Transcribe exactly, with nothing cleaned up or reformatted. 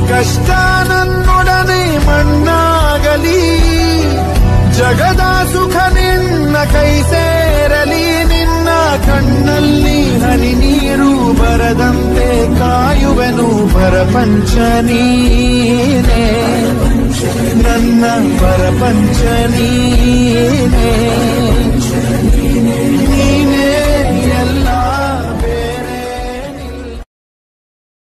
ಕಷ್ಟ ನನ್ನೊಡನೆ ಮಣ್ಣಾಗಲಿ, ಜಗದ ಸುಖ ನಿನ್ನ ಕೈ ಸೇರಲಿ, ನಿನ್ನ ಕಣ್ಣಲ್ಲಿ ಹನಿ ನೀರು ಬರದಂತೆ ಕಾಯುವೆನು ಪರಪಂಚ ನೀನೇ, ನನ್ನ ಪರಪಂಚ ನೀನೇ.